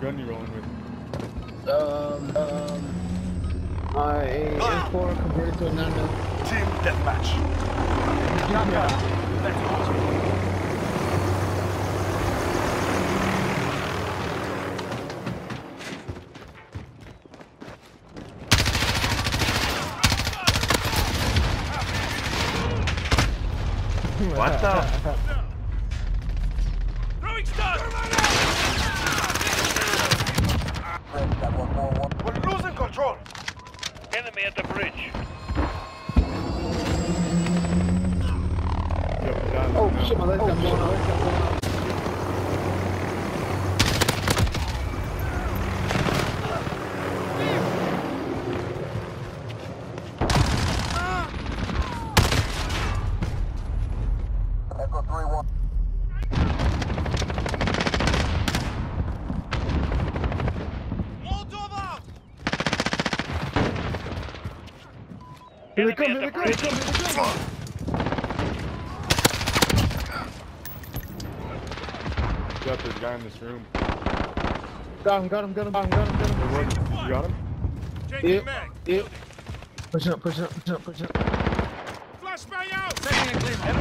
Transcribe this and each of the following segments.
gun you rolling with? A M4 converted to a 9mm. Team deathmatch. What the? Throwing stun! We're losing control. Enemy at the bridge. Oh shit, my legs got blown out. Echo 3-1. Here they come, here they come, here they come, here they come. Yep, there's a guy in this room. Got him, got him, got him, got him, got him, got him. You got him? Yep, yep. Push up, push up, push up, push up. Flashbang out! Sending a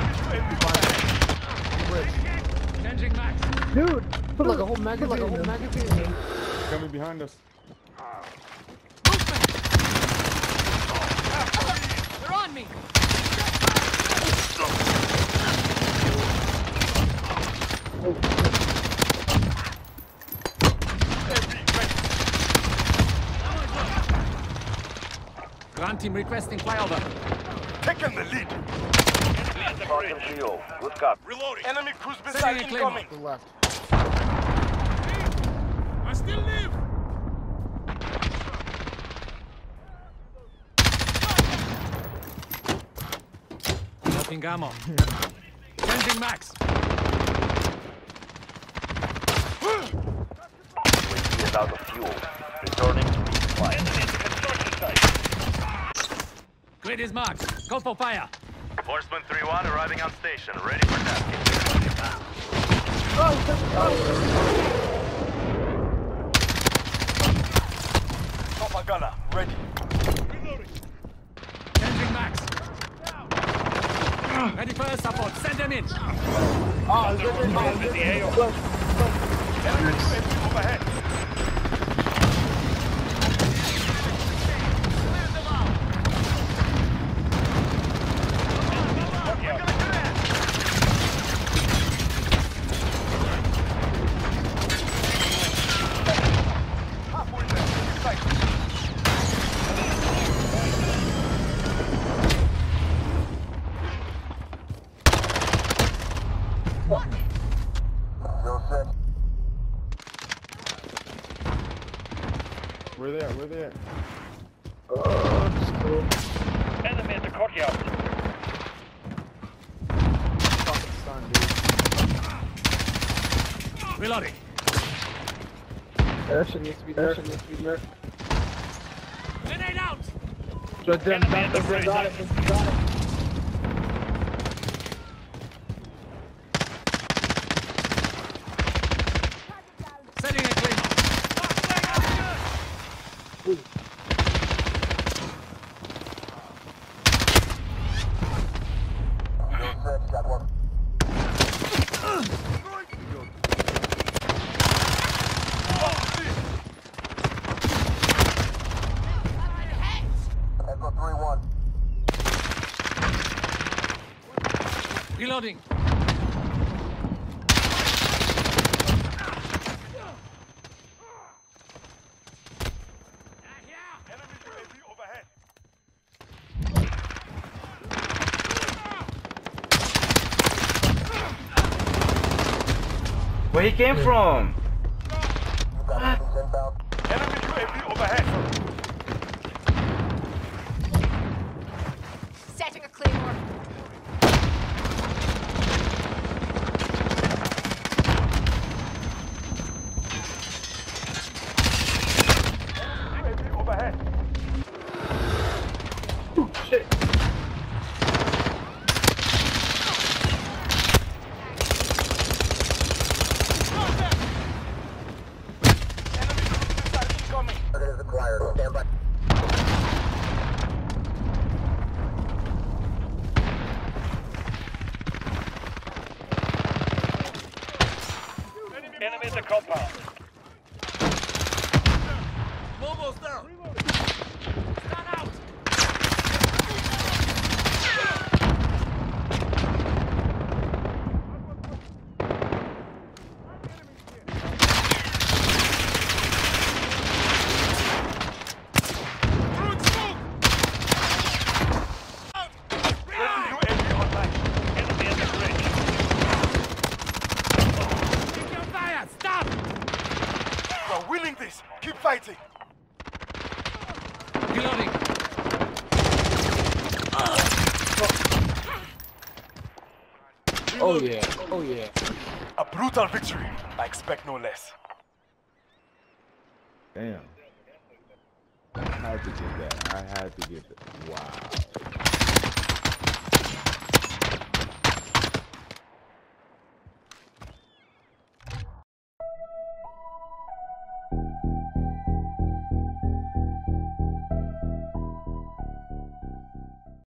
claim. Changing max. Dude, put like a whole magazine, in him. Coming behind us. They're on me! Ground team requesting flyover. Taking the lead. Target Geo. Good cop. Reloading. Enemy cruise missile Sending a claim. incoming. To the left. I still live. Nothing ammo. Changing max. UAV is out of fuel. Returning to resupply. Grid is marked. Call for fire. Horseman 3-1 arriving on station. Ready for tasking. Top gunner, ready. Changing max. Ready for air support. Send them in. Enemy UAV overhead. Where they at? Where they at? Enemy at the courtyard. Fucking stun, dude. Reloading. That shit needs to be there. Grenade out. Got it, got it. Setting a claim. Echo 3-1. Reloading. Enemy UAV overhead. Where he came from? Enemy UAV overhead. Setting a claymore. UAV overhead. Shit. Enemy at the compound. Mobile's down. Stand out. UAV online. Enemy at the bridge. Keep your fire. Stop. We're winning this. Keep fighting. Reloading. Oh yeah. Oh yeah. A brutal victory. I expect no less. Damn. I had to get that. I had to get that. Wow.